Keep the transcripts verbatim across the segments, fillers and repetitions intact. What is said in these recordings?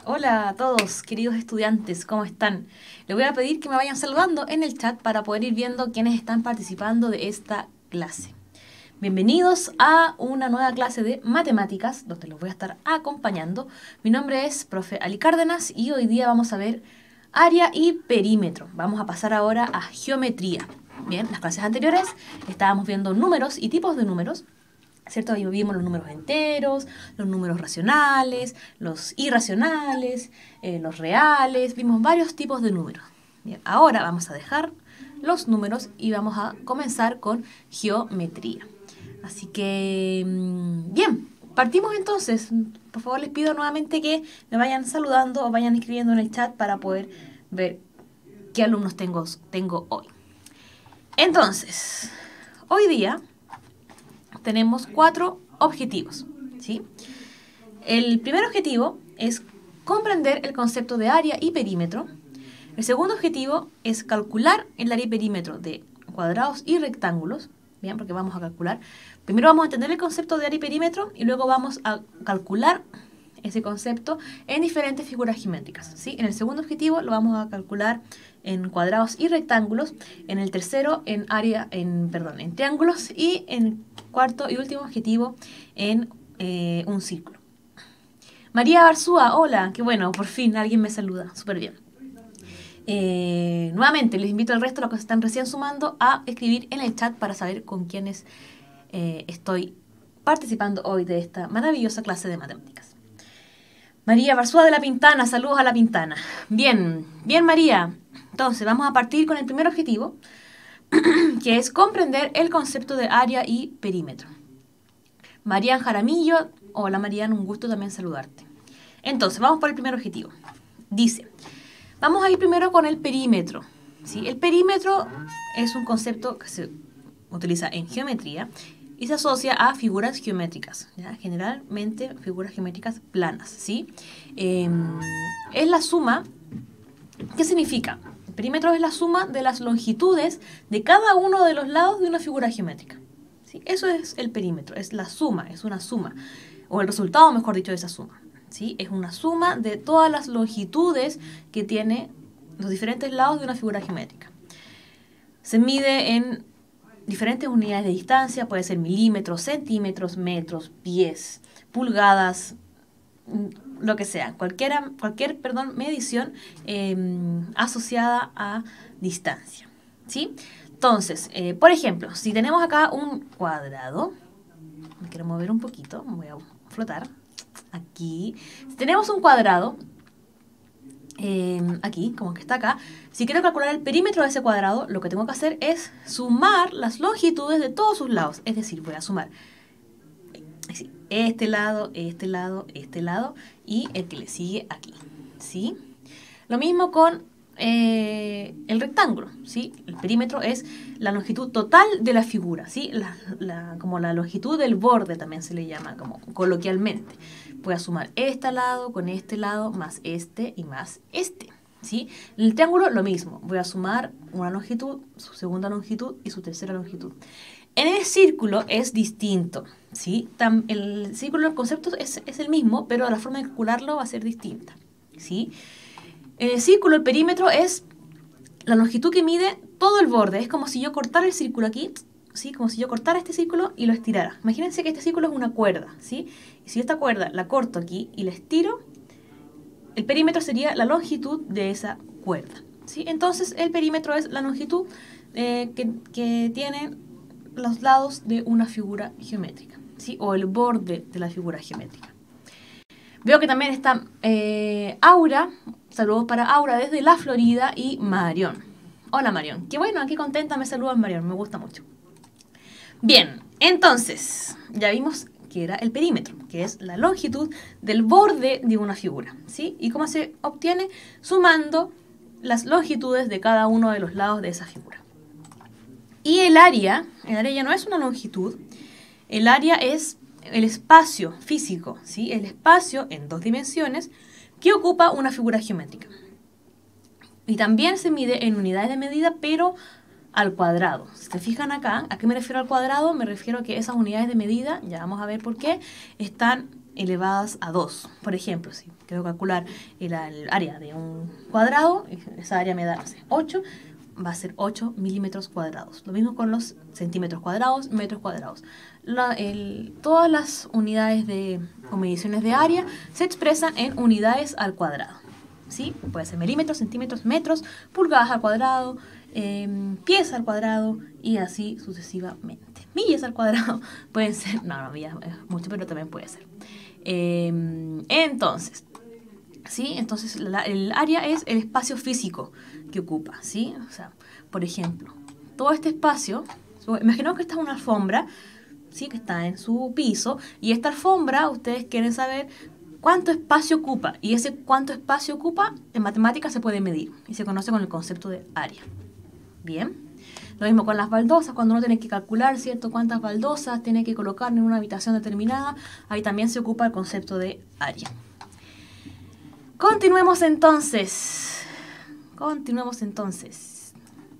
Hola a todos, queridos estudiantes, ¿cómo están? Les voy a pedir que me vayan saludando en el chat para poder ir viendo quiénes están participando de esta clase. Bienvenidos a una nueva clase de matemáticas, donde los voy a estar acompañando. Mi nombre es profe Ali Cárdenas y hoy día vamos a ver área y perímetro. Vamos a pasar ahora a geometría. Bien, en las clases anteriores estábamos viendo números y tipos de números, ¿cierto? Ahí vimos los números enteros, los números racionales, los irracionales, eh, los reales, vimos varios tipos de números. Bien, ahora vamos a dejar los números y vamos a comenzar con geometría. Así que, bien, partimos entonces. Por favor, les pido nuevamente que me vayan saludando o vayan escribiendo en el chat para poder ver qué alumnos tengo, tengo hoy. Entonces, hoy día tenemos cuatro objetivos, ¿sí? El primer objetivo es comprender el concepto de área y perímetro. El segundo objetivo es calcular el área y perímetro de cuadrados y rectángulos. Bien, porque vamos a calcular. Primero vamos a entender el concepto de área y perímetro y luego vamos a calcular ese concepto en diferentes figuras geométricas, ¿sí? En el segundo objetivo lo vamos a calcular en cuadrados y rectángulos, en el tercero en área, en perdón, en triángulos y en cuarto y último objetivo en eh, un círculo. María Barzúa, hola, qué bueno, por fin alguien me saluda, súper bien. Eh, nuevamente les invito al resto, los que se están recién sumando, a escribir en el chat para saber con quiénes eh, estoy participando hoy de esta maravillosa clase de matemáticas. María Barzúa de La Pintana, saludos a La Pintana. Bien, bien María. Entonces vamos a partir con el primer objetivo, que es comprender el concepto de área y perímetro. Marian Jaramillo, hola Marian, un gusto también saludarte. Entonces, vamos por el primer objetivo. Dice, vamos a ir primero con el perímetro, ¿sí? El perímetro es un concepto que se utiliza en geometría y se asocia a figuras geométricas, ¿ya? Generalmente figuras geométricas planas, ¿sí? Eh, es la suma. ¿Qué significa? El perímetro es la suma de las longitudes de cada uno de los lados de una figura geométrica, ¿sí? Eso es el perímetro, es la suma, es una suma, o el resultado, mejor dicho, de esa suma, ¿sí? Es una suma de todas las longitudes que tiene los diferentes lados de una figura geométrica. Se mide en diferentes unidades de distancia, puede ser milímetros, centímetros, metros, pies, pulgadas, lo que sea, cualquiera, cualquier perdón, medición eh, asociada a distancia, ¿sí? Entonces, eh, por ejemplo, si tenemos acá un cuadrado, me quiero mover un poquito, me voy a flotar, aquí, si tenemos un cuadrado, eh, aquí, como que está acá, si quiero calcular el perímetro de ese cuadrado, lo que tengo que hacer es sumar las longitudes de todos sus lados, es decir, voy a sumar este lado, este lado, este lado y el que le sigue aquí, ¿sí? Lo mismo con eh, el rectángulo, ¿sí? El perímetro es la longitud total de la figura, ¿sí? La, la, como la longitud del borde también se le llama, como coloquialmente. Voy a sumar este lado con este lado, más este y más este, ¿sí? En el triángulo lo mismo, voy a sumar una longitud, su segunda longitud y su tercera longitud. En el círculo es distinto, ¿sí? El círculo, el concepto es, es el mismo, pero la forma de calcularlo va a ser distinta, ¿sí? En el círculo el perímetro es la longitud que mide todo el borde. Es como si yo cortara el círculo aquí, ¿sí? Como si yo cortara este círculo y lo estirara. Imagínense que este círculo es una cuerda, ¿sí? Y si esta cuerda la corto aquí y la estiro, el perímetro sería la longitud de esa cuerda, ¿sí? Entonces el perímetro es la longitud eh, que, que tiene los lados de una figura geométrica, ¿sí? O el borde de la figura geométrica. Veo que también está eh, Aura, saludos para Aura desde la Florida, y Marión. Hola Marión, qué bueno, qué contenta me saludas Marión, me gusta mucho. Bien, entonces, ya vimos que era el perímetro, que es la longitud del borde de una figura, ¿sí? ¿Y cómo se obtiene? Sumando las longitudes de cada uno de los lados de esa figura. Y el área, el área ya no es una longitud, el área es el espacio físico, ¿sí? El espacio en dos dimensiones que ocupa una figura geométrica. Y también se mide en unidades de medida, pero al cuadrado. Si se fijan acá, ¿a qué me refiero al cuadrado? Me refiero a que esas unidades de medida, ya vamos a ver por qué, están elevadas a dos. Por ejemplo, si quiero calcular el, el área de un cuadrado, esa área me da, no sé, ocho, va a ser ocho milímetros cuadrados. Lo mismo con los centímetros cuadrados, metros cuadrados. La, el, todas las unidades de, o mediciones de área se expresan en unidades al cuadrado. ¿Sí? Puede ser milímetros, centímetros, metros, pulgadas al cuadrado, eh, pies al cuadrado y así sucesivamente. Millas al cuadrado pueden ser, no, no, millas es mucho, pero también puede ser. Eh, entonces, ¿sí? Entonces la, el área es el espacio físico que ocupa, ¿sí? O sea, por ejemplo, todo este espacio, imaginemos que esta es una alfombra, ¿sí? Que está en su piso, y esta alfombra, ustedes quieren saber cuánto espacio ocupa, y ese cuánto espacio ocupa en matemáticas se puede medir y se conoce con el concepto de área. Bien, lo mismo con las baldosas, cuando uno tiene que calcular, ¿cierto?, cuántas baldosas tiene que colocar en una habitación determinada, ahí también se ocupa el concepto de área. Continuemos entonces, continuemos entonces.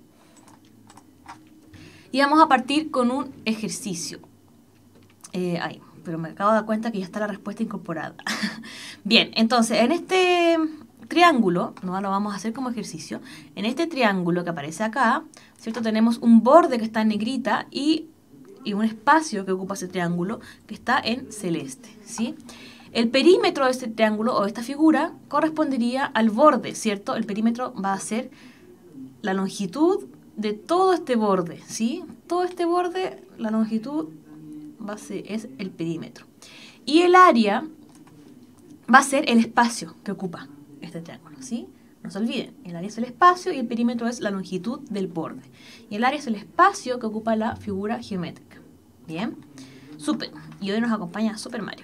Y vamos a partir con un ejercicio. Eh, ahí. Pero me acabo de dar cuenta que ya está la respuesta incorporada. Bien, entonces, en este triángulo, no lo vamos a hacer como ejercicio, en este triángulo que aparece acá, ¿cierto? Tenemos un borde que está en negrita y, y un espacio que ocupa ese triángulo que está en celeste, ¿sí? El perímetro de este triángulo o de esta figura correspondería al borde, ¿cierto? El perímetro va a ser la longitud de todo este borde, ¿sí? Todo este borde, la longitud base es el perímetro. Y el área va a ser el espacio que ocupa este triángulo, ¿sí? No se olviden, el área es el espacio y el perímetro es la longitud del borde. Y el área es el espacio que ocupa la figura geométrica. Bien, súper. Y hoy nos acompaña Super Mario.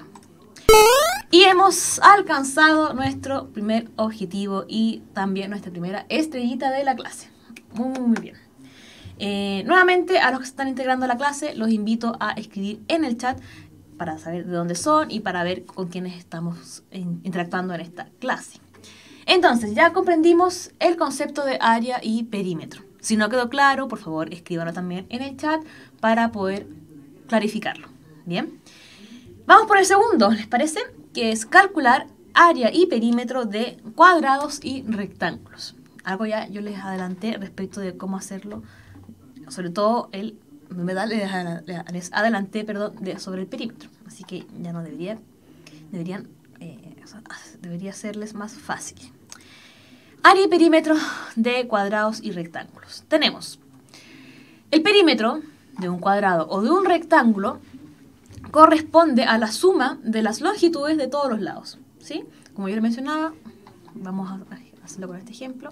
Y hemos alcanzado nuestro primer objetivo y también nuestra primera estrellita de la clase. Muy, muy bien. Eh, nuevamente, a los que se están integrando a la clase, los invito a escribir en el chat para saber de dónde son y para ver con quiénes estamos en, interactuando en esta clase. Entonces, ya comprendimos el concepto de área y perímetro. Si no quedó claro, por favor, escríbanlo también en el chat para poder clarificarlo. Bien. Vamos por el segundo, ¿les parece? Que es calcular área y perímetro de cuadrados y rectángulos. Algo ya yo les adelanté respecto de cómo hacerlo. Sobre todo el, ¿verdad? les adelanté perdón, de, sobre el perímetro. Así que ya no debería, deberían, eh, debería serles más fácil. Área y perímetro de cuadrados y rectángulos. Tenemos el perímetro de un cuadrado o de un rectángulo corresponde a la suma de las longitudes de todos los lados, ¿sí? Como yo les mencionaba, vamos a hacerlo con este ejemplo,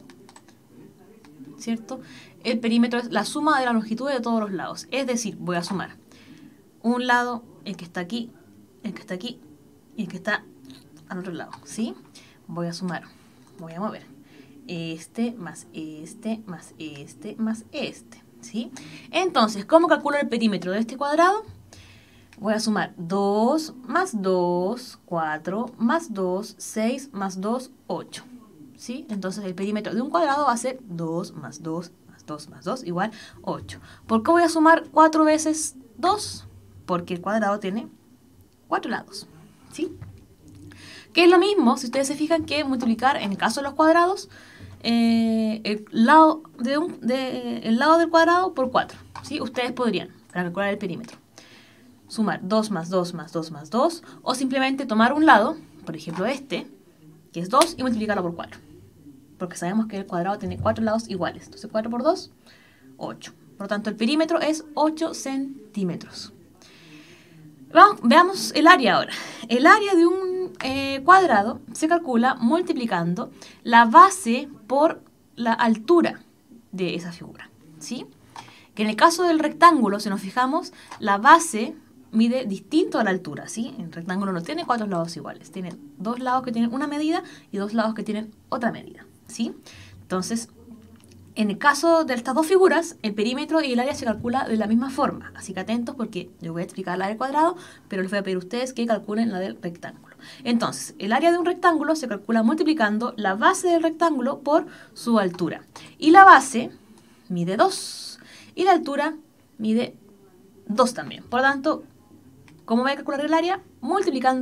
¿cierto? El perímetro es la suma de la longitud de todos los lados. Es decir, voy a sumar un lado, el que está aquí, el que está aquí y el que está al otro lado, ¿sí? Voy a sumar, voy a mover este más este más este más este, ¿sí? Entonces, ¿cómo calculo el perímetro de este cuadrado? Voy a sumar dos más dos, cuatro más dos, seis más dos, ocho, ¿sí? Entonces, el perímetro de un cuadrado va a ser dos más dos dos más dos igual ocho. ¿Por qué voy a sumar cuatro veces dos? Porque el cuadrado tiene cuatro lados, ¿sí? Que es lo mismo, si ustedes se fijan, que multiplicar, en el caso de los cuadrados, eh, el, lado de un, de, el lado del cuadrado por cuatro, ¿sí? Ustedes podrían, para calcular el perímetro, sumar dos más dos más dos más dos, o simplemente tomar un lado, por ejemplo este, que es dos, y multiplicarlo por cuatro. Porque sabemos que el cuadrado tiene cuatro lados iguales. Entonces cuatro por dos, ocho. Por lo tanto, el perímetro es ocho centímetros. Vamos, veamos el área ahora. El área de un eh, cuadrado se calcula multiplicando la base por la altura de esa figura, ¿sí? Que en el caso del rectángulo, si nos fijamos, la base mide distinto a la altura, ¿sí? El rectángulo no tiene cuatro lados iguales. Tiene dos lados que tienen una medida y dos lados que tienen otra medida, ¿sí? Entonces, en el caso de estas dos figuras, el perímetro y el área se calcula de la misma forma. Así que atentos porque yo voy a explicar la del cuadrado, pero les voy a pedir a ustedes que calculen la del rectángulo. Entonces, el área de un rectángulo se calcula multiplicando la base del rectángulo por su altura. Y la base mide dos. Y la altura mide dos también. Por lo tanto, ¿cómo voy a calcular el área? Multiplicando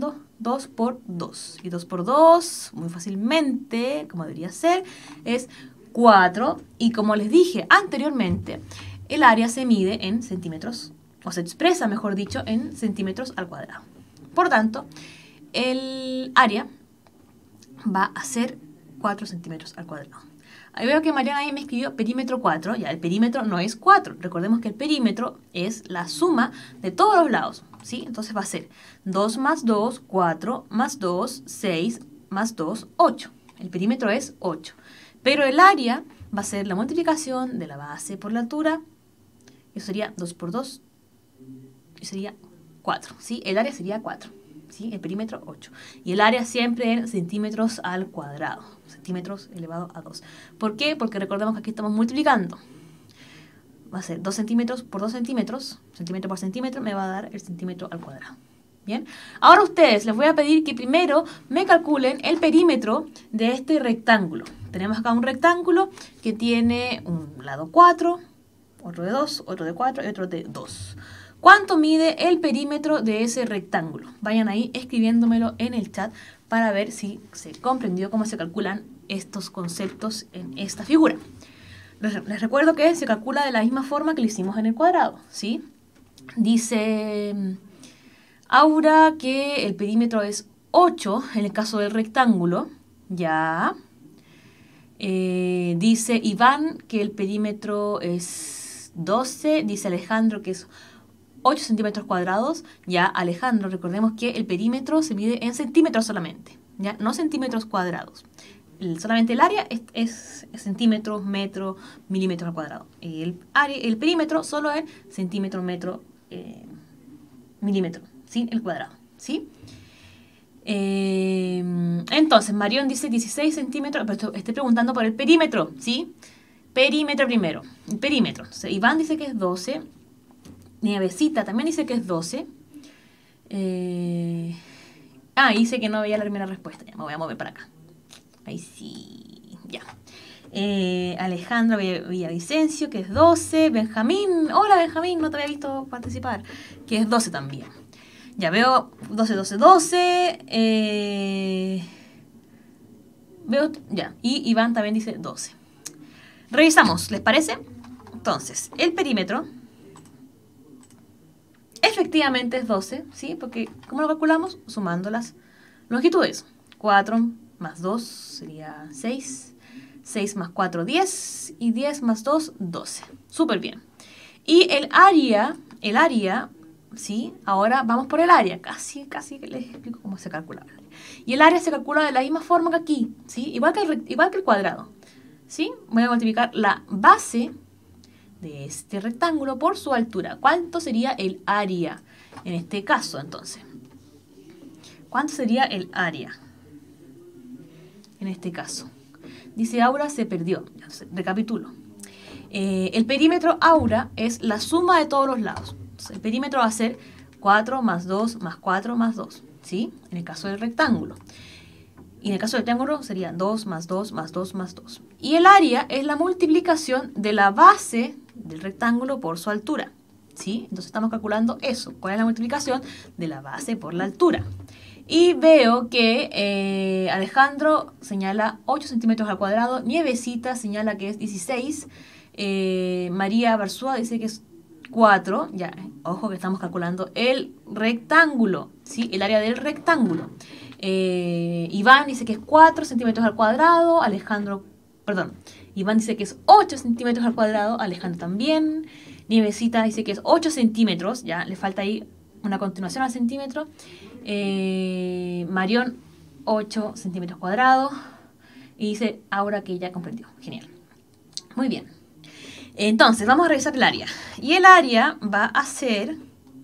dos por dos. Y dos por dos, muy fácilmente, como debería ser, es cuatro. Y como les dije anteriormente, el área se mide en centímetros, o se expresa, mejor dicho, en centímetros al cuadrado. Por tanto, el área va a ser cuatro centímetros al cuadrado. Ahí veo que Mariana ahí me escribió perímetro cuatro. Ya, el perímetro no es cuatro. Recordemos que el perímetro es la suma de todos los lados, ¿sí? Entonces va a ser dos más dos, cuatro, más dos, seis, más dos, ocho. El perímetro es ocho. Pero el área va a ser la multiplicación de la base por la altura. Eso sería dos por dos. Y sería cuatro, ¿sí? El área sería cuatro. ¿Sí? El perímetro ocho. Y el área siempre en centímetros al cuadrado. Centímetros elevado a dos. ¿Por qué? Porque recordemos que aquí estamos multiplicando. Va a ser dos centímetros por dos centímetros. Centímetro por centímetro me va a dar el centímetro al cuadrado. Bien. Ahora ustedes les voy a pedir que primero me calculen el perímetro de este rectángulo. Tenemos acá un rectángulo que tiene un lado cuatro, otro de dos, otro de cuatro y otro de dos. ¿Cuánto mide el perímetro de ese rectángulo? Vayan ahí escribiéndomelo en el chat para ver si se comprendió cómo se calculan estos conceptos en esta figura. Les, les recuerdo que se calcula de la misma forma que lo hicimos en el cuadrado, ¿sí? Dice Aura que el perímetro es ocho en el caso del rectángulo, ya. Eh, dice Iván que el perímetro es doce, dice Alejandro que es ocho centímetros cuadrados. Ya, Alejandro, recordemos que el perímetro se mide en centímetros solamente, ya, no centímetros cuadrados. El, solamente el área es, es, es centímetros, metro, milímetros al cuadrado. El, área, el perímetro solo es centímetro, metro, eh, milímetro, ¿sí? El cuadrado, ¿sí? Eh, entonces, Marión dice dieciséis centímetros, pero estoy preguntando por el perímetro, ¿sí? Perímetro primero, el perímetro. Entonces, Iván dice que es doce. Nievecita también dice que es doce. Eh... Ah, dice que no veía la primera respuesta. Ya me voy a mover para acá. Ahí sí. Ya. Eh, Alejandro Villavicencio, que es doce. Benjamín. Hola, Benjamín. No te había visto participar. Que es doce también. Ya veo doce, doce, doce. Eh... Veo. Ya. Y Iván también dice doce. Revisamos, ¿les parece? Entonces, el perímetro efectivamente es doce, ¿sí? Porque, ¿cómo lo calculamos? Sumando las longitudes. cuatro más dos sería seis. seis más cuatro, diez. Y diez más dos, doce. Súper bien. Y el área, el área, ¿sí? Ahora vamos por el área. Casi, casi que les explico cómo se calcula el área. Y el área se calcula de la misma forma que aquí, ¿sí? Igual que el, igual que el cuadrado, ¿sí? Voy a multiplicar la base de este rectángulo por su altura. ¿Cuánto sería el área en este caso, entonces? ¿Cuánto sería el área en este caso? Dice Aura se perdió. Recapitulo. Eh, el perímetro Aura es la suma de todos los lados. Entonces, el perímetro va a ser cuatro más dos más cuatro más dos, ¿sí? En el caso del rectángulo. Y en el caso del triángulo sería dos más dos más dos más dos. Y el área es la multiplicación de la base del rectángulo por su altura, ¿sí? Entonces estamos calculando eso. ¿Cuál es la multiplicación de la base por la altura? Y veo que eh, Alejandro señala ocho centímetros al cuadrado. Nievecita señala que es dieciséis. Eh, María Barzúa dice que es cuatro. Ya, ojo que estamos calculando el rectángulo, ¿sí? El área del rectángulo. Eh, Iván dice que es cuatro centímetros al cuadrado. Alejandro, perdón, Iván dice que es ocho centímetros al cuadrado. Alejandro también. Nievecita dice que es ocho centímetros. Ya, le falta ahí una continuación al centímetro. Eh, Marión, ocho centímetros cuadrados. Y dice Aura que ya comprendió. Genial. Muy bien. Entonces, vamos a revisar el área. Y el área va a ser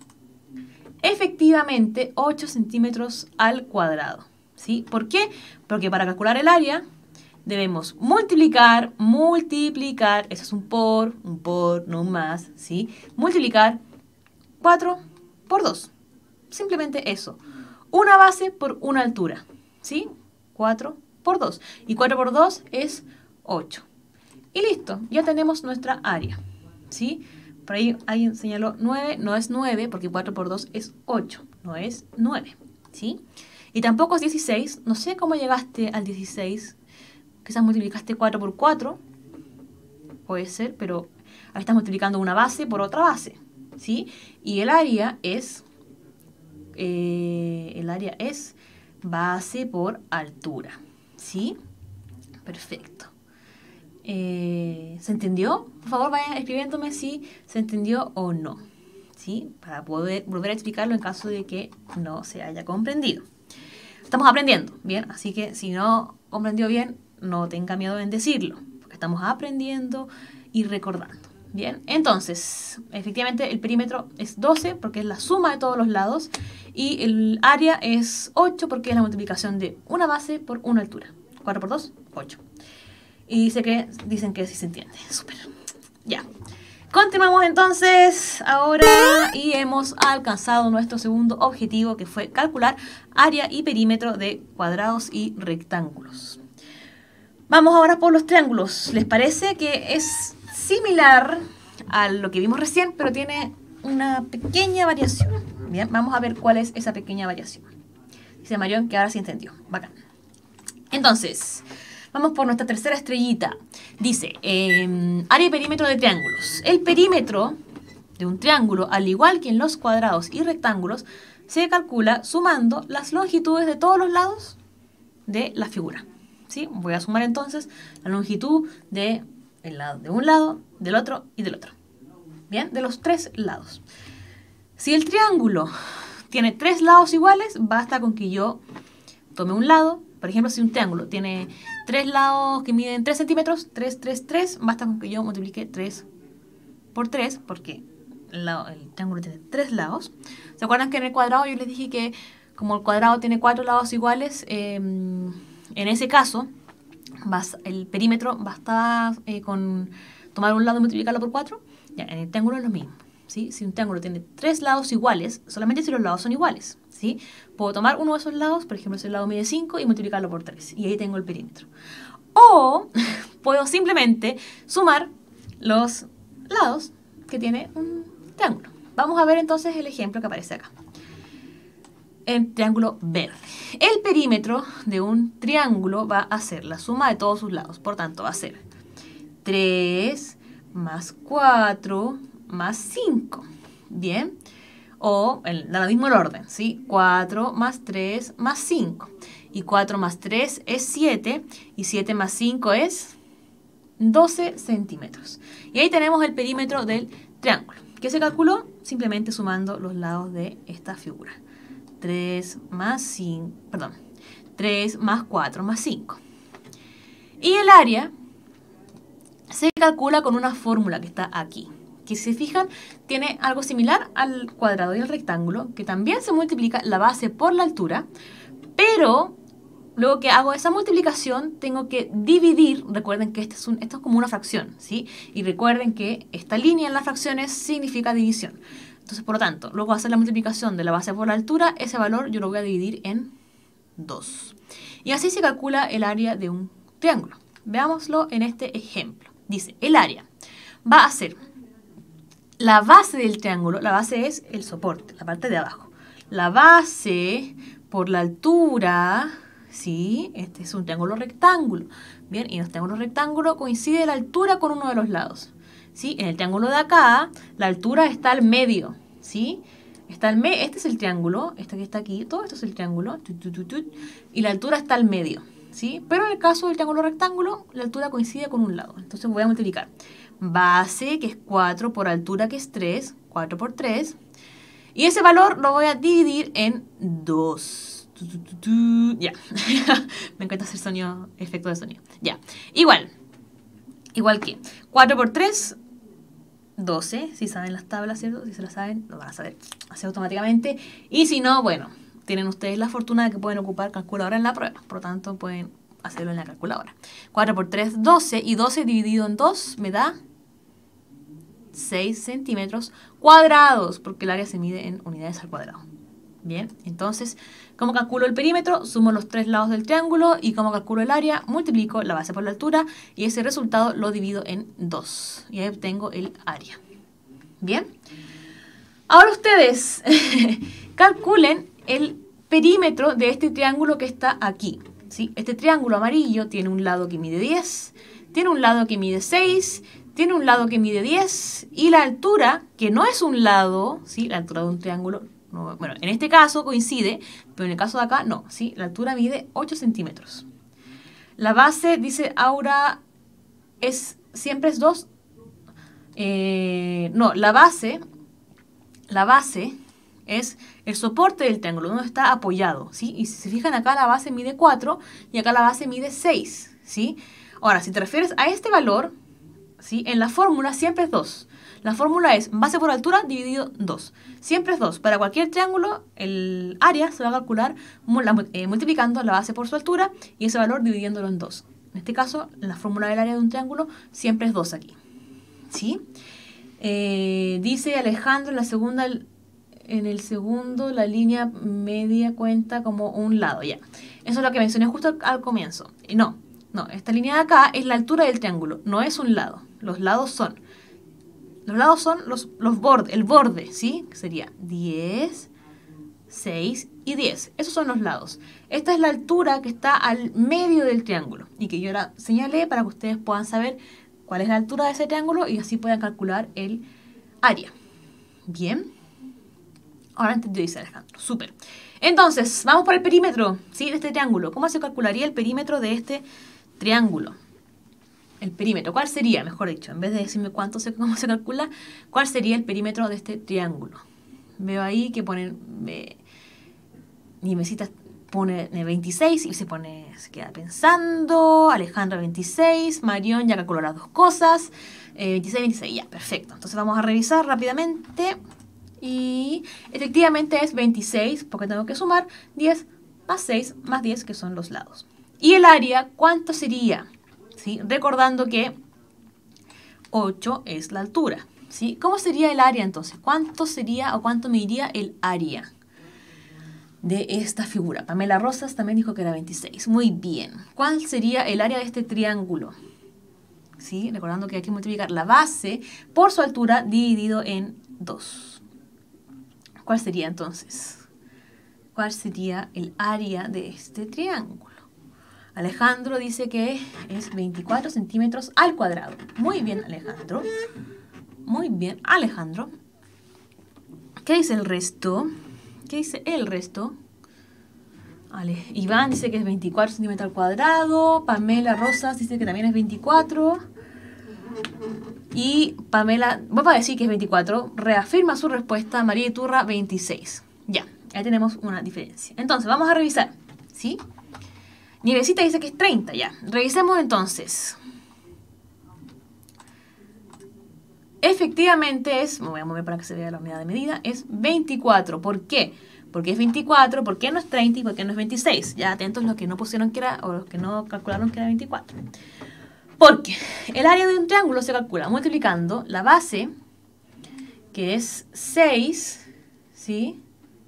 efectivamente ocho centímetros al cuadrado, ¿sí? ¿Por qué? Porque para calcular el área debemos multiplicar, multiplicar, eso es un por, un por, no un más, ¿sí? Multiplicar cuatro por dos. Simplemente eso. Una base por una altura, ¿sí? cuatro por dos. Y cuatro por dos es ocho. Y listo, ya tenemos nuestra área, ¿sí? Por ahí alguien señaló nueve, no es nueve, porque cuatro por dos es ocho, no es nueve, ¿sí? Y tampoco es dieciséis. No sé cómo llegaste al dieciséis. Quizás multiplicaste cuatro por cuatro. Puede ser, pero ahí estás multiplicando una base por otra base, ¿sí? Y el área es... Eh, el área es base por altura, ¿sí? Perfecto. Eh, ¿Se entendió? Por favor, vayan escribiéndome si se entendió o no, ¿sí? Para poder volver a explicarlo en caso de que no se haya comprendido. Estamos aprendiendo, ¿bien? Así que si no comprendió bien, no tenga miedo en decirlo, porque estamos aprendiendo y recordando. Bien, entonces, efectivamente el perímetro es doce porque es la suma de todos los lados y el área es ocho porque es la multiplicación de una base por una altura. cuatro por dos, ocho. Y dice que, dicen que sí se entiende. Súper. Ya. Continuamos entonces ahora y hemos alcanzado nuestro segundo objetivo, que fue calcular área y perímetro de cuadrados y rectángulos. Vamos ahora por los triángulos. ¿Les parece que es similar a lo que vimos recién, pero tiene una pequeña variación? Bien, vamos a ver cuál es esa pequeña variación. Dice Marión que ahora sí entendió. Bacán. Entonces, vamos por nuestra tercera estrellita. Dice, eh, área y perímetro de triángulos. El perímetro de un triángulo, al igual que en los cuadrados y rectángulos, se calcula sumando las longitudes de todos los lados de la figura. ¿Sí? Voy a sumar entonces la longitud de, el lado, de un lado, del otro y del otro. Bien, de los tres lados. Si el triángulo tiene tres lados iguales, basta con que yo tome un lado. Por ejemplo, si un triángulo tiene tres lados que miden tres centímetros, tres, tres, tres, basta con que yo multiplique tres por tres, porque el, lado, el triángulo tiene tres lados. ¿Se acuerdan que en el cuadrado yo les dije que como el cuadrado tiene cuatro lados iguales, eh, en ese caso vas, el perímetro basta eh, con tomar un lado y multiplicarlo por cuatro? Ya, en el triángulo es lo mismo. ¿Sí? Si un triángulo tiene tres lados iguales, solamente si los lados son iguales, ¿sí? Puedo tomar uno de esos lados, por ejemplo, ese lado mide cinco, y multiplicarlo por tres. Y ahí tengo el perímetro. O puedo simplemente sumar los lados que tiene un triángulo. Vamos a ver entonces el ejemplo que aparece acá. El triángulo verde. El perímetro de un triángulo va a ser la suma de todos sus lados. Por tanto, va a ser tres más cuatro más cinco, ¿bien? O, en el mismo orden, ¿sí? cuatro más tres más cinco. Y cuatro más tres es siete, y siete más cinco es doce centímetros. Y ahí tenemos el perímetro del triángulo, que se calculó simplemente sumando los lados de esta figura. tres más cinco, perdón, tres más cuatro más cinco. Y el área se calcula con una fórmula que está aquí, que si se fijan tiene algo similar al cuadrado y al rectángulo, que también se multiplica la base por la altura, pero luego que hago esa multiplicación tengo que dividir. Recuerden que este es un, esto es como una fracción, ¿sí? Y recuerden que esta línea en las fracciones significa división. Entonces, por lo tanto, luego de hacer la multiplicación de la base por la altura, ese valor yo lo voy a dividir en dos. Y así se calcula el área de un triángulo. Veámoslo en este ejemplo. Dice, el área va a ser la base del triángulo. La base es el soporte, la parte de abajo. La base por la altura, ¿sí? Este es un triángulo rectángulo. Bien, y en los triángulos rectángulos coincide la altura con uno de los lados. ¿Sí? En el triángulo de acá, la altura está al medio, ¿sí? Está al me este es el triángulo, este que está aquí, todo esto es el triángulo, tut, tut, tut, tut, y la altura está al medio, ¿sí? Pero en el caso del triángulo rectángulo, la altura coincide con un lado. Entonces voy a multiplicar base, que es cuatro, por altura, que es tres, cuatro por tres, y ese valor lo voy a dividir en dos. Ya, me encanta hacer sonido, efecto de sonido. Ya, igual, igual que cuatro por tres, doce, si saben las tablas, ¿cierto? Si se las saben, lo van a saber así automáticamente. Y si no, bueno, tienen ustedes la fortuna de que pueden ocupar calculadora en la prueba. Por lo tanto, pueden hacerlo en la calculadora. cuatro por tres, doce. Y doce dividido en dos me da seis centímetros cuadrados, porque el área se mide en unidades al cuadrado. Bien, entonces, ¿cómo calculo el perímetro? Sumo los tres lados del triángulo. Y ¿cómo calculo el área? Multiplico la base por la altura y ese resultado lo divido en dos. Y ahí obtengo el área. Bien. Ahora ustedes calculen el perímetro perímetro de este triángulo que está aquí, ¿sí? Este triángulo amarillo tiene un lado que mide diez, tiene un lado que mide seis, tiene un lado que mide diez, y la altura, que no es un lado, ¿sí? La altura de un triángulo, no, bueno, en este caso coincide, pero en el caso de acá no, ¿sí? La altura mide ocho centímetros. La base, dice Aura, es siempre es dos. Eh, no, la base, la base es el soporte del triángulo, donde está apoyado, ¿sí? Y si se fijan acá la base mide cuatro y acá la base mide seis, ¿sí? Ahora, si te refieres a este valor, ¿sí? En la fórmula siempre es dos. La fórmula es base por altura dividido dos. Siempre es dos. Para cualquier triángulo, el área se va a calcular eh, multiplicando la base por su altura y ese valor dividiéndolo en dos. En este caso, la fórmula del área de un triángulo siempre es dos aquí. ¿Sí? Eh, dice Alejandro, en la segunda, en el segundo la línea media cuenta como un lado. Ya. Eso es lo que mencioné justo al, al comienzo. Y no, no, esta línea de acá es la altura del triángulo, no es un lado. Los lados son, los lados son los, los bordes, el borde, ¿sí? Que sería diez, seis y diez. Esos son los lados. Esta es la altura que está al medio del triángulo y que yo la señalé para que ustedes puedan saber cuál es la altura de ese triángulo y así puedan calcular el área. Bien. Ahora entendió, dice Alejandro. Súper. Entonces, vamos por el perímetro, ¿sí? De este triángulo. ¿Cómo se calcularía el perímetro de este triángulo? El perímetro. ¿Cuál sería, mejor dicho? En vez de decirme cuánto se, cómo se calcula, ¿cuál sería el perímetro de este triángulo? Veo ahí que ponen... Eh, Nimecita pone veintiséis y se pone, se queda pensando. Alejandra veintiséis, Marión ya calculó las dos cosas. Eh, veintiséis, veintiséis, ya, perfecto. Entonces vamos a revisar rápidamente. Y efectivamente es veintiséis, porque tengo que sumar diez más seis más diez, que son los lados. Y el área, ¿cuánto sería? ¿Sí? Recordando que ocho es la altura. ¿Sí? ¿Cómo sería el área entonces? ¿Cuánto sería o cuánto mediría el área de esta figura? Pamela Rosas también dijo que era veintiséis. Muy bien. ¿Cuál sería el área de este triángulo? ¿Sí? Recordando que hay que multiplicar la base por su altura dividido en dos. ¿Cuál sería entonces? ¿Cuál sería el área de este triángulo? Alejandro dice que es veinticuatro centímetros al cuadrado. Muy bien, Alejandro. Muy bien, Alejandro. ¿Qué dice el resto? ¿Qué dice el resto? Vale. Iván dice que es veinticuatro centímetros al cuadrado. Pamela Rosas dice que también es veinticuatro. Y Pamela, voy a decir que es veinticuatro. Reafirma su respuesta. María Iturra, veintiséis. Ya, ahí tenemos una diferencia. Entonces, vamos a revisar. ¿Sí? Nievecita dice que es treinta, ya. Revisemos entonces. Efectivamente es, me voy a mover para que se vea la unidad de medida, es veinticuatro. ¿Por qué? Porque es veinticuatro, ¿por qué no es treinta y por qué no es veintiséis? Ya atentos los que no pusieron que era, o los que no calcularon que era veinticuatro. Porque el área de un triángulo se calcula multiplicando la base, que es seis, ¿sí?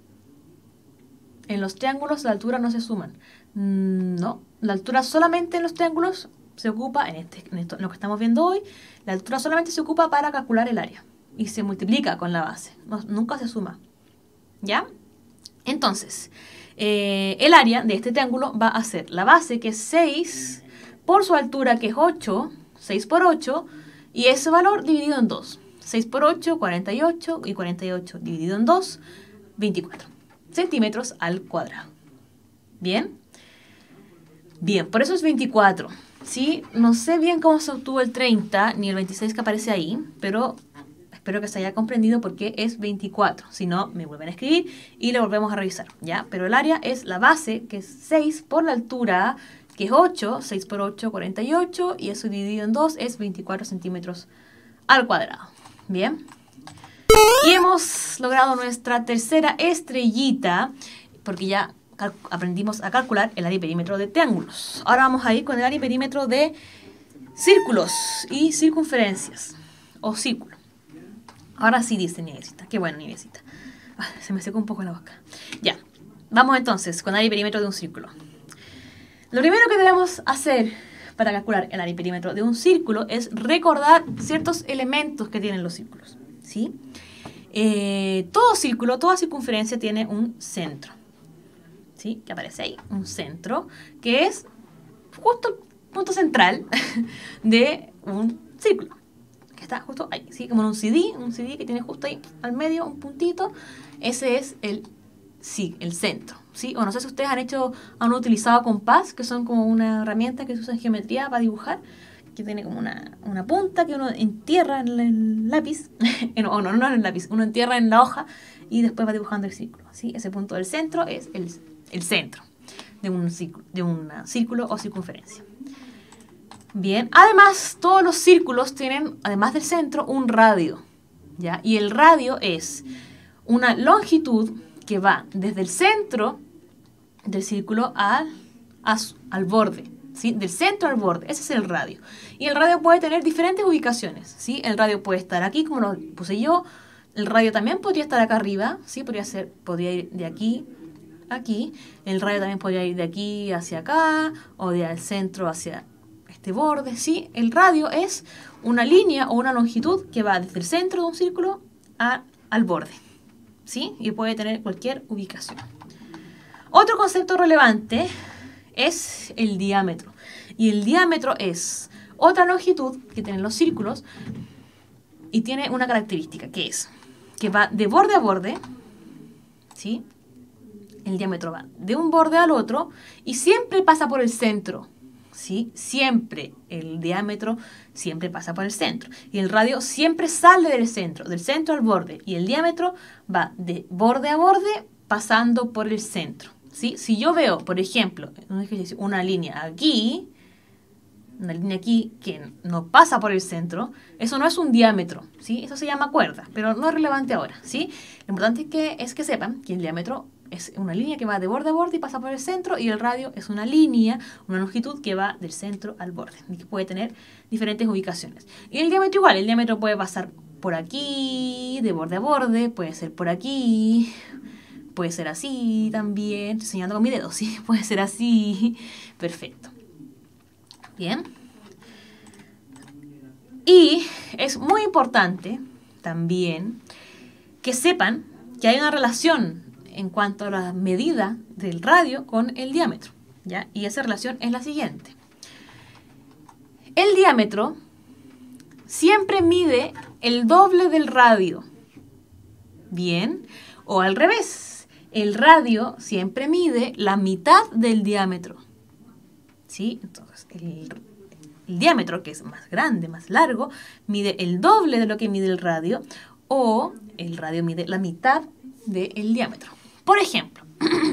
En los triángulos la altura no se suman. No, la altura solamente en los triángulos se ocupa, en, este, en, esto, en lo que estamos viendo hoy, la altura solamente se ocupa para calcular el área. Y se multiplica con la base, no, nunca se suma. ¿Ya? Entonces, eh, el área de este triángulo va a ser la base, que es seis, por su altura, que es ocho, seis por ocho, y ese valor dividido en dos. seis por ocho, cuarenta y ocho, y cuarenta y ocho dividido en dos, veinticuatro centímetros al cuadrado. ¿Bien? Bien, por eso es veinticuatro. ¿Sí? No sé bien cómo se obtuvo el treinta, ni el veintiséis que aparece ahí, pero espero que se haya comprendido por qué es veinticuatro. Si no, me vuelven a escribir y lo volvemos a revisar, ¿ya? Pero el área es la base, que es seis, por la altura, que es ocho, seis por ocho, cuarenta y ocho, y eso dividido en dos es veinticuatro centímetros al cuadrado. ¿Bien? Y hemos logrado nuestra tercera estrellita, porque ya aprendimos a calcular el área y perímetro de triángulos. Ahora vamos a ir con el área y perímetro de círculos y circunferencias, o círculo. Ahora sí dice Nievecita. Qué bueno, Nievecita. Ah, se me secó un poco la boca. Ya, vamos entonces con área y perímetro de un círculo. Lo primero que debemos hacer para calcular el área y perímetro de un círculo es recordar ciertos elementos que tienen los círculos, ¿sí? Eh, todo círculo, toda circunferencia tiene un centro. ¿sí? Que aparece ahí, un centro, que es justo el punto central de un círculo, que está justo ahí, ¿sí? Como en un C D, un C D que tiene justo ahí al medio un puntito, ese es el, sí, el centro, ¿sí? O no sé si ustedes han hecho, han utilizado compás, que son como una herramienta que se usa en geometría para dibujar, que tiene como una, una punta que uno entierra en el lápiz, o no, no en el lápiz, uno entierra en la hoja y después va dibujando el círculo, ¿sí? Ese punto del centro es el, el centro de un círculo, de un círculo o circunferencia. Bien, además todos los círculos tienen, además del centro, un radio, ¿ya? Y el radio es una longitud que va desde el centro del círculo al, a, al borde, ¿sí? Del centro al borde, ese es el radio. Y el radio puede tener diferentes ubicaciones, ¿sí? El radio puede estar aquí, como lo puse yo. El radio también podría estar acá arriba, ¿sí? Podría ser, podría ir de aquí a aquí. El radio también podría ir de aquí hacia acá, o del centro hacia este borde, ¿sí? El radio es una línea o una longitud que va desde el centro de un círculo a, al borde, ¿sí? Y puede tener cualquier ubicación. Otro concepto relevante es el diámetro. Y el diámetro es otra longitud que tienen los círculos y tiene una característica que es que va de borde a borde, ¿sí? El diámetro va de un borde al otro y siempre pasa por el centro, ¿sí? Siempre el diámetro siempre pasa por el centro. Y el radio siempre sale del centro, del centro al borde. Y el diámetro va de borde a borde pasando por el centro, ¿sí? Si yo veo, por ejemplo, un ejercicio, una línea aquí, una línea aquí que no pasa por el centro, eso no es un diámetro, ¿sí? Eso se llama cuerda, pero no es relevante ahora, ¿sí? Lo importante es que, es que sepan que el diámetro es una línea que va de borde a borde y pasa por el centro, y el radio es una línea, una longitud que va del centro al borde, y que puede tener diferentes ubicaciones. Y el diámetro igual, el diámetro puede pasar por aquí, de borde a borde, puede ser por aquí, puede ser así también, estoy señalando con mi dedo, ¿sí? Puede ser así, perfecto. Bien. Y es muy importante también que sepan que hay una relación en cuanto a la medida del radio con el diámetro, ¿ya? Y esa relación es la siguiente. El diámetro siempre mide el doble del radio. Bien. O al revés. El radio siempre mide la mitad del diámetro. ¿Sí? Entonces, el, el diámetro, que es más grande, más largo, mide el doble de lo que mide el radio, o el radio mide la mitad del diámetro. Por ejemplo,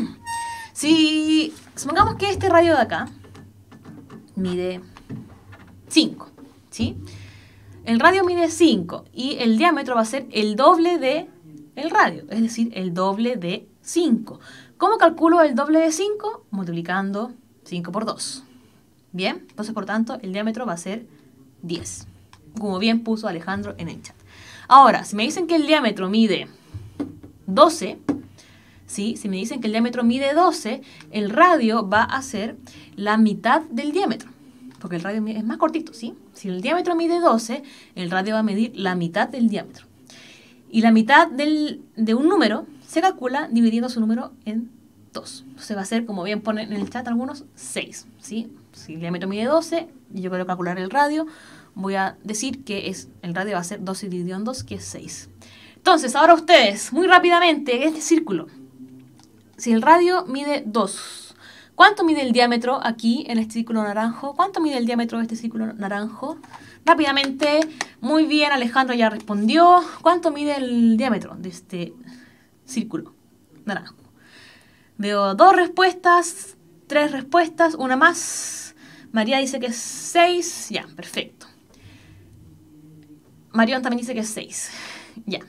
si supongamos que este radio de acá mide cinco, ¿sí? El radio mide cinco y el diámetro va a ser el doble de el radio, es decir, el doble de cinco. ¿Cómo calculo el doble de cinco? Multiplicando cinco por dos. Bien, entonces por tanto el diámetro va a ser diez, como bien puso Alejandro en el chat. Ahora, si me dicen que el diámetro mide doce, ¿sí? Si me dicen que el diámetro mide doce, el radio va a ser la mitad del diámetro, porque el radio es más cortito, ¿sí? Si el diámetro mide doce, el radio va a medir la mitad del diámetro. Y la mitad del, de un número se calcula dividiendo su número en dos. Entonces va a ser, como bien ponen en el chat algunos, seis, ¿sí? Si el diámetro mide doce y yo quiero calcular el radio, voy a decir que es, el radio va a ser doce dividido en dos, que es seis. Entonces, ahora ustedes, muy rápidamente, este círculo. Si el radio mide dos, ¿cuánto mide el diámetro aquí en este círculo naranjo? ¿Cuánto mide el diámetro de este círculo naranjo? Rápidamente, muy bien, Alejandro ya respondió. ¿Cuánto mide el diámetro de este círculo naranjo? Veo dos respuestas, tres respuestas, una más. María dice que es seis. Ya, perfecto. Marión también dice que es seis. Ya.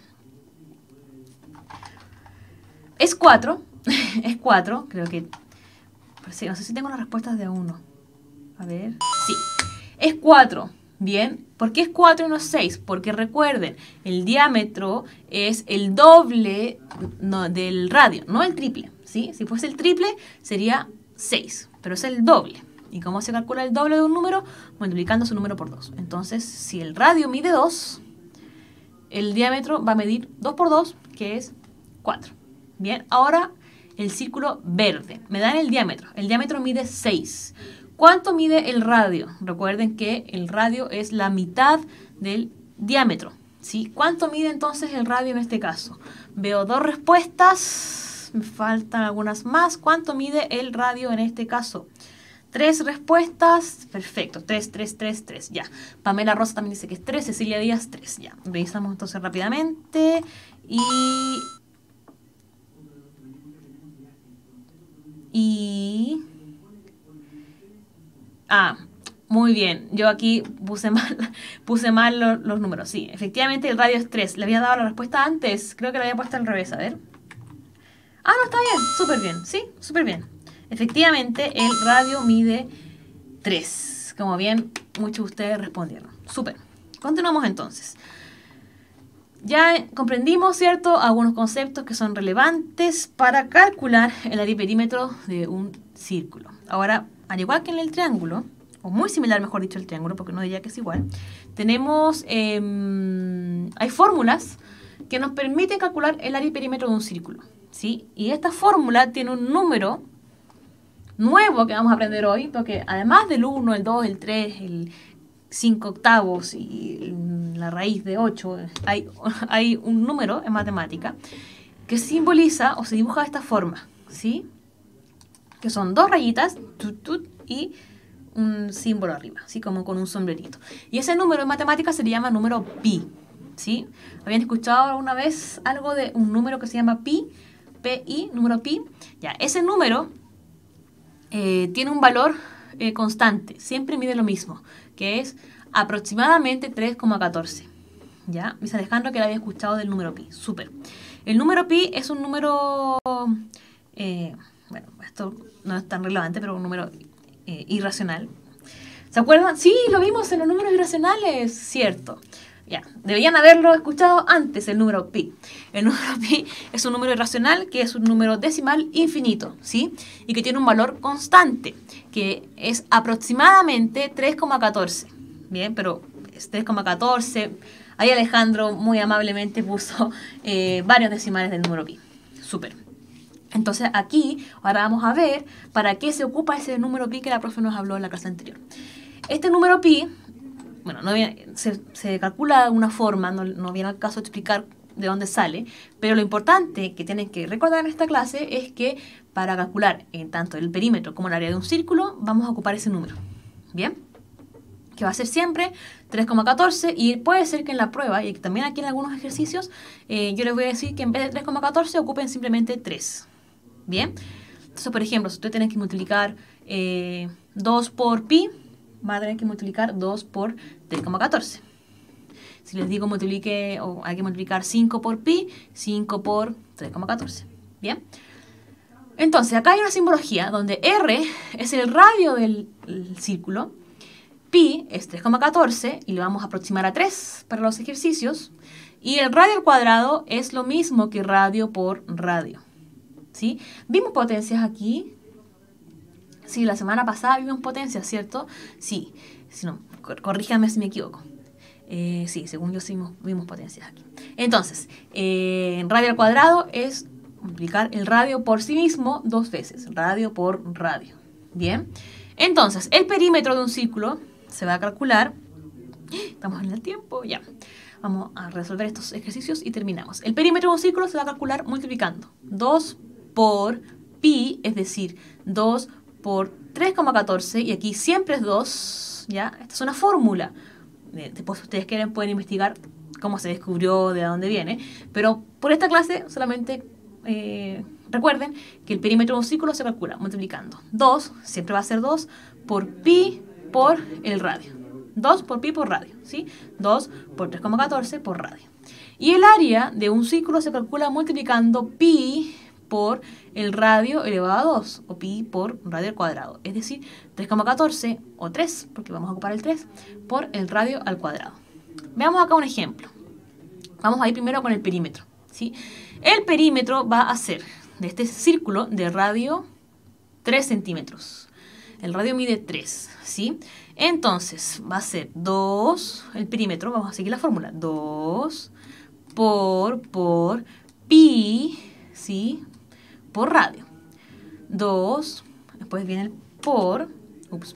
Es cuatro. Es cuatro. Creo que... No sé si tengo las respuestas de a uno. A ver. Sí. Es cuatro. Bien. ¿Por qué es cuatro y no es seis? Porque recuerden, el diámetro es el doble no, del radio, no el triple. ¿Sí? Si fuese el triple, sería seis. Pero es el doble. ¿Y cómo se calcula el doble de un número? Multiplicando su número por dos. Entonces, si el radio mide dos, el diámetro va a medir dos por dos, que es cuatro. Bien, ahora el círculo verde. Me dan el diámetro. El diámetro mide seis. ¿Cuánto mide el radio? Recuerden que el radio es la mitad del diámetro, ¿sí? ¿Cuánto mide entonces el radio en este caso? Veo dos respuestas, me faltan algunas más. ¿Cuánto mide el radio en este caso? Tres respuestas, perfecto, tres, tres, tres, tres, ya. Pamela Rosa también dice que es tres, Cecilia Díaz, tres, ya. Revisamos entonces rápidamente y... Y... Ah, muy bien. Yo aquí puse mal, puse mal los, los números. Sí, efectivamente el radio es tres. Le había dado la respuesta antes. Creo que la había puesto al revés. A ver. Ah, no, está bien. Súper bien. Sí, súper bien. Efectivamente el radio mide tres. Como bien muchos de ustedes respondieron. Súper. Continuamos entonces. Ya comprendimos, ¿cierto?, algunos conceptos que son relevantes para calcular el área y perímetro de un círculo. Ahora, al igual que en el triángulo, o muy similar, mejor dicho, al triángulo, porque no diría que es igual, tenemos, eh, hay fórmulas que nos permiten calcular el área y perímetro de un círculo, ¿sí? Y esta fórmula tiene un número nuevo que vamos a aprender hoy, porque además del uno, el dos, el tres, el cinco octavos y la raíz de ocho, hay, hay un número en matemática que simboliza o se dibuja de esta forma, ¿sí? Que son dos rayitas tut, tut, y un símbolo arriba, así como con un sombrerito. Y ese número en matemáticas se le llama número pi, ¿sí? ¿Habían escuchado alguna vez algo de un número que se llama pi? Pi, número pi. Ya, ese número eh, tiene un valor eh, constante, siempre mide lo mismo, que es aproximadamente tres coma catorce. ¿Ya? Miss Alejandro, que la había escuchado del número pi. Súper. El número pi es un número... Eh, bueno, esto no es tan relevante, pero un número eh, irracional. ¿Se acuerdan? Sí, lo vimos en los números irracionales, cierto. Ya, deberían haberlo escuchado antes, el número pi. El número pi es un número irracional que es un número decimal infinito, ¿sí? Y que tiene un valor constante, que es aproximadamente tres coma catorce. Bien, pero es tres coma catorce. Ahí Alejandro muy amablemente puso eh, varios decimales del número pi. Súper. Entonces aquí, ahora vamos a ver para qué se ocupa ese número pi que la profe nos habló en la clase anterior. Este número pi, bueno, no viene, se, se calcula de una forma, no, no viene al caso de explicar de dónde sale, pero lo importante que tienen que recordar en esta clase es que para calcular eh, tanto el perímetro como el área de un círculo, vamos a ocupar ese número. ¿Bien? Que va a ser siempre tres coma catorce, y puede ser que en la prueba, y también aquí en algunos ejercicios, eh, yo les voy a decir que en vez de tres coma catorce ocupen simplemente tres. ¿Bien? Entonces, por ejemplo, si ustedes tienen que multiplicar eh, dos por pi, va a tener que multiplicar dos por tres coma catorce. Si les digo multiplique, o hay que multiplicar cinco por pi, cinco por tres coma catorce. ¿Bien? Entonces, acá hay una simbología donde R es el radio del círculo, pi es tres coma catorce y lo vamos a aproximar a tres para los ejercicios, y el radio al cuadrado es lo mismo que radio por radio. ¿Sí? ¿Vimos potencias aquí? Sí, la semana pasada vimos potencias, ¿cierto? Sí, si no, corríjame si me equivoco. Eh, sí, según yo sí vimos, vimos potencias aquí. Entonces, eh, radio al cuadrado es multiplicar el radio por sí mismo dos veces, radio por radio. Bien, entonces, el perímetro de un círculo se va a calcular. Estamos en el tiempo, ya. Vamos a resolver estos ejercicios y terminamos. El perímetro de un círculo se va a calcular multiplicando dos por pi, es decir, dos por tres coma catorce, y aquí siempre es dos, ¿ya? Esta es una fórmula. Después, si ustedes quieren, pueden investigar cómo se descubrió, de dónde viene, pero por esta clase solamente eh, recuerden que el perímetro de un círculo se calcula multiplicando dos, siempre va a ser dos, por pi por el radio. dos por pi por radio, ¿sí? dos por tres coma catorce por radio. Y el área de un círculo se calcula multiplicando pi por el radio elevado a dos, o pi por radio al cuadrado, es decir, tres coma catorce o tres, porque vamos a ocupar el tres, por el radio al cuadrado. Veamos acá un ejemplo. Vamos a ir primero con el perímetro, ¿sí? El perímetro va a ser de este círculo de radio tres centímetros. El radio mide tres, ¿sí? Entonces va a ser dos, el perímetro, vamos a seguir la fórmula, dos por, por pi, ¿sí? Por radio. dos, después viene el por, ups,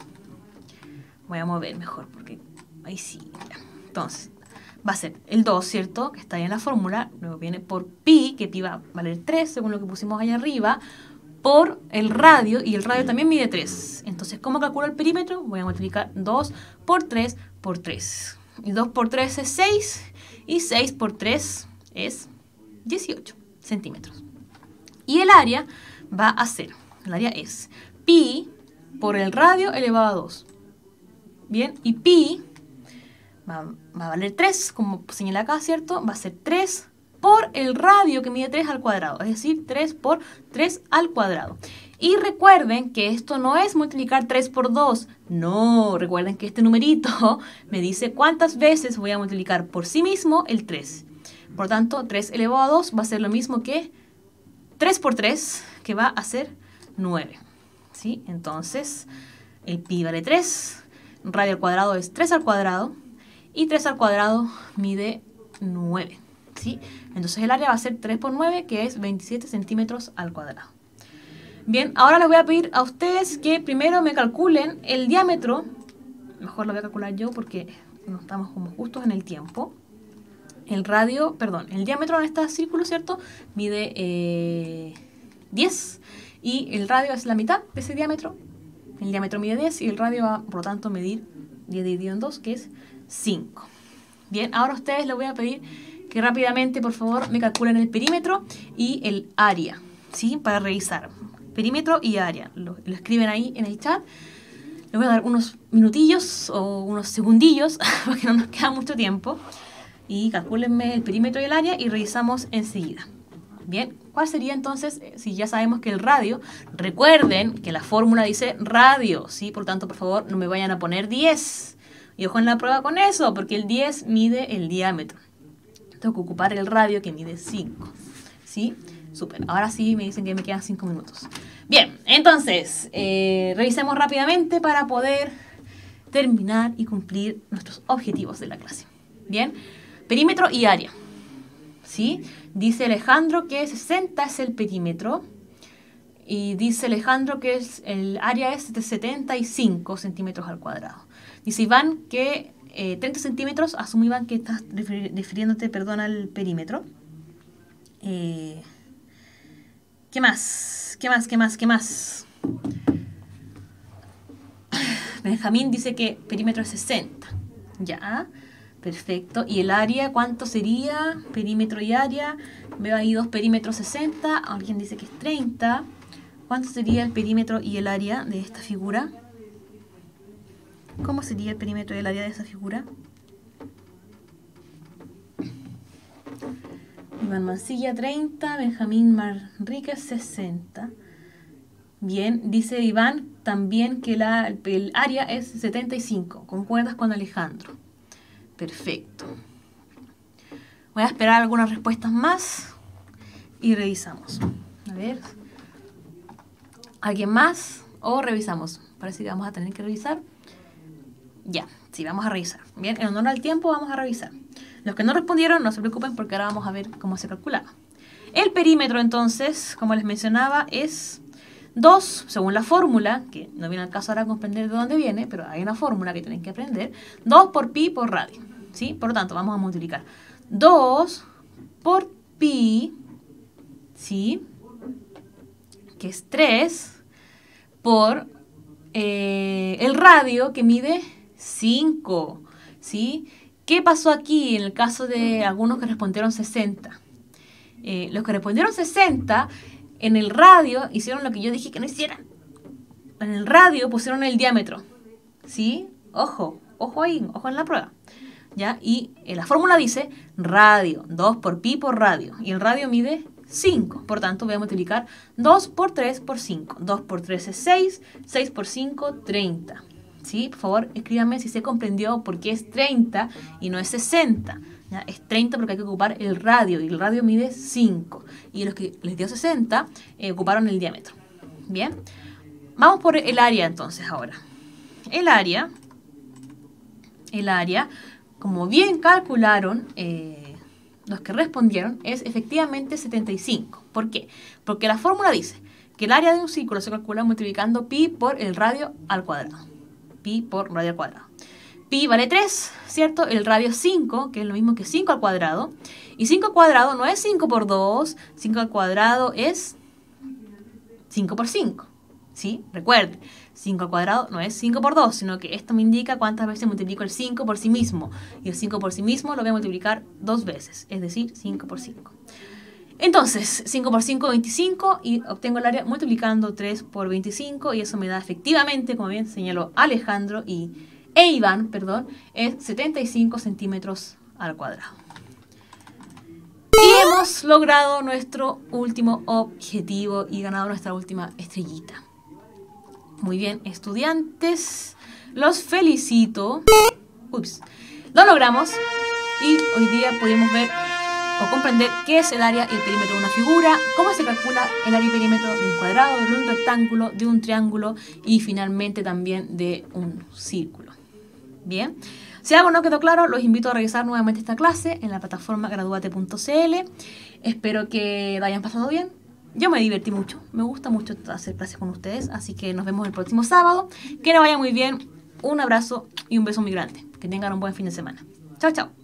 voy a mover mejor porque ahí sí, entonces va a ser el dos, ¿cierto? Que está ahí en la fórmula, luego viene por pi, que pi va a valer tres, según lo que pusimos allá arriba, por el radio, y el radio también mide tres. Entonces, ¿cómo calculo el perímetro? Voy a multiplicar dos por tres por tres. Y dos por tres es seis, y seis por tres es dieciocho centímetros. Y el área va a ser, el área es pi por el radio elevado a dos. Bien, y pi va, va a valer tres, como señala acá, ¿cierto? Va a ser tres por el radio, que mide tres al cuadrado, es decir, tres por tres al cuadrado. Y recuerden que esto no es multiplicar tres por dos, no, recuerden que este numerito me dice cuántas veces voy a multiplicar por sí mismo el tres. Por tanto, tres elevado a dos va a ser lo mismo que tres por tres, que va a ser nueve. ¿Sí? Entonces, el pi vale tres, radio al cuadrado es tres al cuadrado, y tres al cuadrado mide nueve. ¿Sí? Entonces el área va a ser tres por nueve, que es veintisiete centímetros al cuadrado. Bien, ahora les voy a pedir a ustedes que primero me calculen el diámetro. Mejor lo voy a calcular yo porque no estamos como justos en el tiempo. El radio, perdón, el diámetro en este círculo, ¿cierto? Mide eh, diez, y el radio es la mitad de ese diámetro. El diámetro mide diez y el radio va, por lo tanto, a medir diez dividido en dos, que es cinco. Bien, ahora a ustedes les voy a pedir que rápidamente, por favor, me calculen el perímetro y el área, ¿sí? Para revisar. Perímetro y área. Lo, lo escriben ahí en el chat. Les voy a dar unos minutillos o unos segundillos, porque no nos queda mucho tiempo. Y calcúlenme el perímetro y el área y revisamos enseguida. Bien, ¿cuál sería entonces, si ya sabemos que el radio, recuerden que la fórmula dice radio, ¿sí? Por tanto, por favor, no me vayan a poner diez. Y ojo en la prueba con eso, porque el diez mide el diámetro. Tengo que ocupar el radio, que mide cinco. ¿Sí? Súper. Ahora sí me dicen que me quedan cinco minutos. Bien, entonces, eh, revisemos rápidamente para poder terminar y cumplir nuestros objetivos de la clase. Bien, perímetro y área. ¿Sí? Dice Alejandro que sesenta es el perímetro. Y dice Alejandro que es, el área es de setenta y cinco centímetros al cuadrado. Dice Iván que eh, treinta centímetros, asumo Iván que estás refiriéndote, perdón, al perímetro. Eh, ¿Qué más? ¿Qué más? ¿Qué más? ¿Qué más? Benjamín dice que perímetro es sesenta. Ya, perfecto. ¿Y el área cuánto sería? Perímetro y área. Veo ahí dos perímetros sesenta. Alguien dice que es treinta. ¿Cuánto sería el perímetro y el área de esta figura? ¿Cómo sería el perímetro y el área de esa figura? Iván Mancilla treinta, Benjamín Manríquez sesenta. Bien, dice Iván también que la, el área es setenta y cinco. ¿Concuerdas con Alejandro? Perfecto. Voy a esperar algunas respuestas más y revisamos. A ver. ¿Alguien más? ¿O revisamos? Parece que vamos a tener que revisar. Ya, sí, vamos a revisar. Bien, en honor al tiempo vamos a revisar. Los que no respondieron, no se preocupen porque ahora vamos a ver cómo se calculaba. El perímetro, entonces, como les mencionaba, es dos, según la fórmula, que no viene al caso ahora comprender de dónde viene, pero hay una fórmula que tienen que aprender, dos por pi por radio, ¿sí? Por lo tanto, vamos a multiplicar dos por pi, ¿sí? Que es tres, por eh, el radio, que mide cinco, ¿sí? ¿Qué pasó aquí en el caso de algunos que respondieron sesenta? Eh, los que respondieron sesenta, en el radio hicieron lo que yo dije que no hicieran. En el radio pusieron el diámetro, ¿sí? Ojo, ojo ahí, ojo en la prueba. ¿Ya? Y eh, la fórmula dice radio, dos por pi por radio. Y el radio mide cinco. Por tanto, voy a multiplicar dos por tres por cinco. dos por tres es seis, seis por cinco, treinta. ¿Sí? Por favor, escríbanme si se comprendió por qué es treinta y no es sesenta. ¿Ya? Es treinta porque hay que ocupar el radio y el radio mide cinco. Y los que les dio sesenta eh, ocuparon el diámetro. Bien, vamos por el área entonces ahora. El área, el área, como bien calcularon eh, los que respondieron, es efectivamente setenta y cinco. ¿Por qué? Porque la fórmula dice que que el área de un círculo se calcula multiplicando pi por el radio al cuadrado. Pi por radio al cuadrado. Pi vale tres, ¿cierto? El radio es cinco, que es lo mismo que cinco al cuadrado. Y cinco al cuadrado no es cinco por dos, cinco al cuadrado es cinco por cinco. ¿Sí? Recuerden, cinco al cuadrado no es cinco por dos, sino que esto me indica cuántas veces multiplico el cinco por sí mismo. Y el cinco por sí mismo lo voy a multiplicar dos veces, es decir, cinco por cinco. Entonces, cinco por cinco, veinticinco, y obtengo el área multiplicando tres por veinticinco, y eso me da efectivamente, como bien señaló Alejandro y e Iván, perdón, es setenta y cinco centímetros al cuadrado. Y hemos logrado nuestro último objetivo y ganado nuestra última estrellita. Muy bien, estudiantes, los felicito. Ups, lo logramos y hoy día pudimos ver o comprender qué es el área y el perímetro de una figura, cómo se calcula el área y perímetro de un cuadrado, de un rectángulo, de un triángulo y finalmente también de un círculo. Bien, si algo no quedó claro, los invito a revisar nuevamente esta clase en la plataforma graduate punto c l. Espero que la hayan pasado bien. Yo me divertí mucho, me gusta mucho hacer clases con ustedes, así que nos vemos el próximo sábado. Que les vaya muy bien, un abrazo y un beso muy grande. Que tengan un buen fin de semana. Chao, chao.